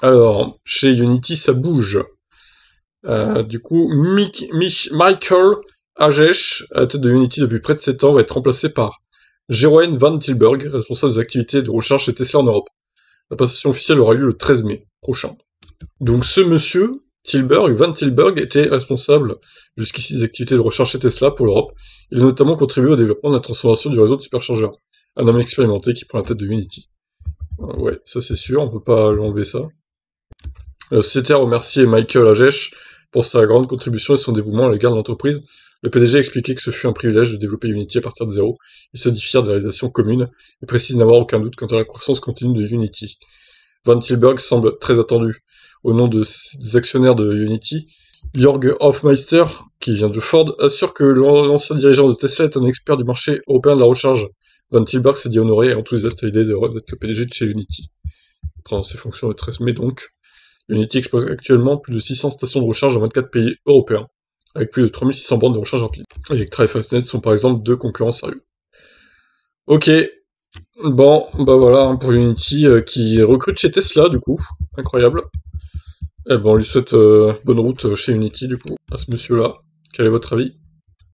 Alors, chez Unity, ça bouge. Du coup, Michael Ajesh, à la tête de Unity depuis près de 7 ans, va être remplacé par Jeroen van Tilburg, responsable des activités de recharge chez Tesla en Europe. La passation officielle aura lieu le 13 mai prochain. Donc ce monsieur, Van Tilburg, était responsable jusqu'ici des activités de recharge chez Tesla pour l'Europe. Il a notamment contribué au développement de la transformation du réseau de superchargeurs. Un homme expérimenté qui prend la tête de Unity. Ouais, ça c'est sûr, on peut pas lui enlever ça. La société a remercié Michael Ajesh pour sa grande contribution et son dévouement à l'égard de l'entreprise. Le PDG a expliqué que ce fut un privilège de développer Unity à partir de zéro. Il se dit fier de la réalisation commune et précise n'avoir aucun doute quant à la croissance continue de Unity. Van Tilburg semble très attendu. Au nom des actionnaires de Unity, Jörg Hofmeister, qui vient de Ford, assure que l'ancien dirigeant de Tesla est un expert du marché européen de la recharge. Van Tilburg s'est dit honoré et enthousiaste à l'idée d'être le PDG de chez Unity. Il prend ses fonctions le 13 mai donc. Unity exploite actuellement plus de 600 stations de recharge dans 24 pays européens, avec plus de 3600 bornes de recharge rapide. Electra et Fastnet sont par exemple deux concurrents sérieux. Ok, bon, bah voilà, pour Unity qui recrute chez Tesla du coup, incroyable. Eh ben on lui souhaite bonne route chez Unity du coup, à ce monsieur-là. Quel est votre avis ?